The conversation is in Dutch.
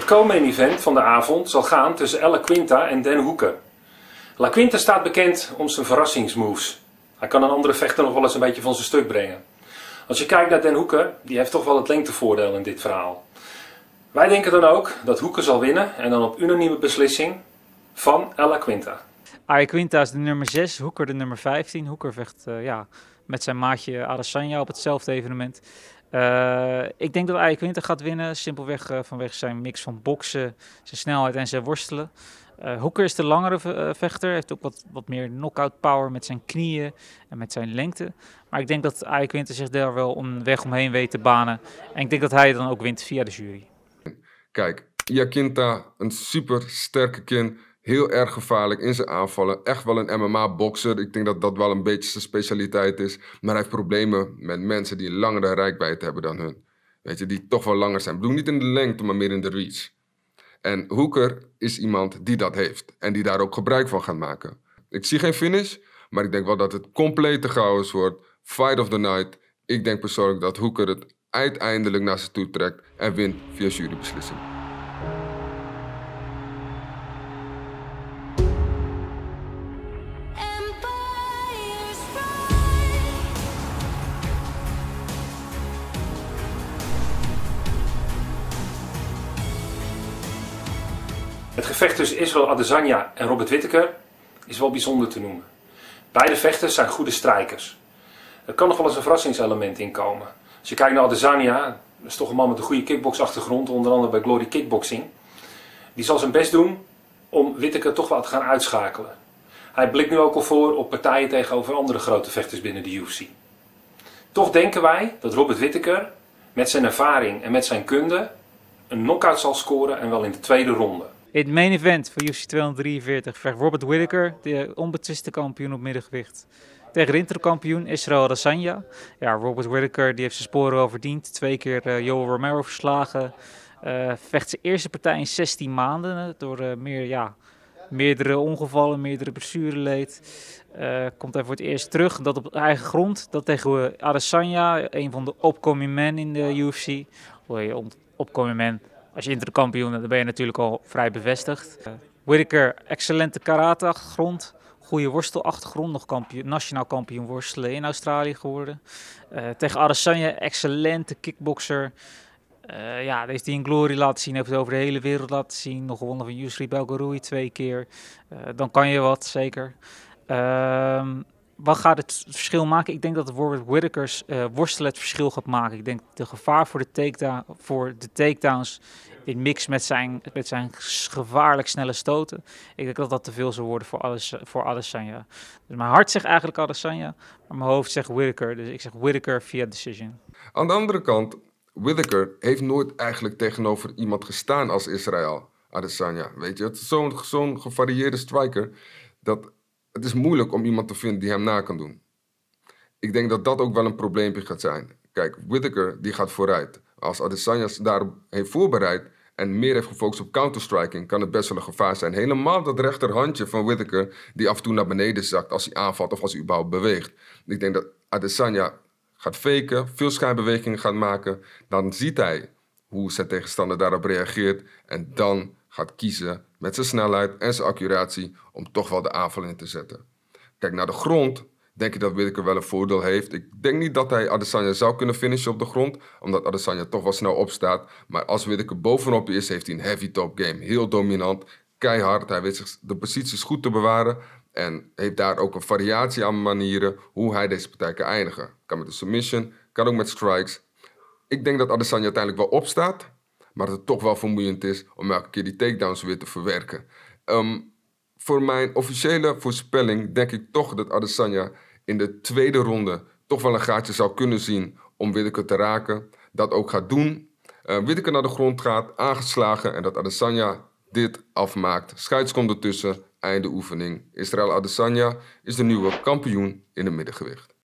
co-main event van de avond zal gaan tussen La Quinta en Dan Hooker. La Quinta staat bekend om zijn verrassingsmoves. Hij kan een andere vechter nog wel eens een beetje van zijn stuk brengen. Als je kijkt naar Dan Hooker, die heeft toch wel het lengtevoordeel in dit verhaal. Wij denken dan ook dat Hooker zal winnen en dan op unanieme beslissing van La Quinta. La Quinta is de nummer 6, Hooker de nummer 15. Hooker vecht met zijn maatje Adesanya op hetzelfde evenement. Ik denk dat La Quinta gaat winnen, simpelweg vanwege zijn mix van boksen, zijn snelheid en zijn worstelen. Hooker is de langere vechter, heeft ook wat meer knockout power met zijn knieën en met zijn lengte. Maar ik denk dat La Quinta zich daar wel een weg omheen weet te banen. En ik denk dat hij dan ook wint via de jury. Kijk, La Quinta, een super sterke kin. Heel erg gevaarlijk in zijn aanvallen. Echt wel een MMA-bokser. Ik denk dat dat wel een beetje zijn specialiteit is. Maar hij heeft problemen met mensen die langere reikwijdte hebben dan hun. Weet je, die toch wel langer zijn. Ik bedoel niet in de lengte, maar meer in de reach. En Hooker is iemand die dat heeft. En die daar ook gebruik van gaat maken. Ik zie geen finish, maar ik denk wel dat het complete chaos wordt. Fight of the night. Ik denk persoonlijk dat Hooker het uiteindelijk naar zich toe trekt en wint via jurybeslissing. Het gevecht tussen Israel Adesanya en Robert Whittaker is wel bijzonder te noemen. Beide vechters zijn goede strijkers. Er kan nog wel eens een verrassingselement in komen. Als je kijkt naar Adesanya, dat is toch een man met een goede kickboxachtergrond, onder andere bij Glory Kickboxing. Die zal zijn best doen om Whittaker toch wel te gaan uitschakelen. Hij blikt nu ook al voor op partijen tegenover andere grote vechters binnen de UFC. Toch denken wij dat Robert Whittaker met zijn ervaring en met zijn kunde een knockout zal scoren en wel in de tweede ronde. In het main event van UFC 243 vecht Robert Whittaker, de onbetwiste kampioen op middengewicht, tegen de interkampioen Israel Adesanya. Ja, Robert Whittaker die heeft zijn sporen wel verdiend. 2 keer Yoel Romero verslagen. Vecht zijn eerste partij in 16 maanden door meerdere ongevallen, meerdere blessureleed. Komt hij voor het eerst terug, dat op eigen grond. Dat tegen Adesanya, een van de upcoming men in de UFC. Upcoming man. Als je interkampioen bent, dan ben je natuurlijk al vrij bevestigd. Whittaker, excellente karate-achtergrond. Goede worstelachtergrond, nog nationaal kampioen worstelen in Australië geworden. Tegen Adesanya, excellente kickboxer. Dat heeft hij in Glory laten zien, heeft het over de hele wereld laten zien. Nog gewonnen van Yusri Belgorui 2 keer. Dan kan je wat, zeker. Wat gaat het verschil maken? Ik denk dat Robert Whittakers worstelen het verschil gaat maken. Ik denk de gevaar voor de takedowns in mix met zijn gevaarlijk snelle stoten. Ik denk dat dat te veel zou worden voor Adesanya. Dus mijn hart zegt eigenlijk Adesanya, maar mijn hoofd zegt Whittaker. Dus ik zeg Whittaker via decision. Aan de andere kant, Whittaker heeft nooit eigenlijk tegenover iemand gestaan als Israel Adesanya. Weet je, het is zo'n gevarieerde striker dat het is moeilijk om iemand te vinden die hem na kan doen. Ik denk dat dat ook wel een probleempje gaat zijn. Kijk, Whittaker die gaat vooruit. Als Adesanya daarop heeft voorbereid en meer heeft gefocust op counterstriking, kan het best wel een gevaar zijn. Helemaal dat rechterhandje van Whittaker die af en toe naar beneden zakt als hij aanvalt of als hij überhaupt beweegt. Ik denk dat Adesanya gaat faken, veel schijnbewegingen gaat maken. Dan ziet hij hoe zijn tegenstander daarop reageert en dan gaat kiezen met zijn snelheid en zijn accuratie om toch wel de aanval in te zetten. Kijk, naar de grond denk ik dat Whittaker wel een voordeel heeft. Ik denk niet dat hij Adesanya zou kunnen finishen op de grond, omdat Adesanya toch wel snel opstaat. Maar als Whittaker bovenop is, heeft hij een heavy top game. Heel dominant, keihard. Hij weet zich de posities goed te bewaren en heeft daar ook een variatie aan manieren hoe hij deze partij kan eindigen. Kan met een submission, kan ook met strikes. Ik denk dat Adesanya uiteindelijk wel opstaat, maar dat het toch wel vermoeiend is om elke keer die takedowns weer te verwerken. Voor mijn officiële voorspelling denk ik toch dat Adesanya in de tweede ronde toch wel een gaatje zou kunnen zien om Whittaker te raken. Dat ook gaat doen. Whittaker naar de grond gaat, aangeslagen en dat Adesanya dit afmaakt. Scheids komt ertussen, einde oefening. Israel Adesanya is de nieuwe kampioen in het middengewicht.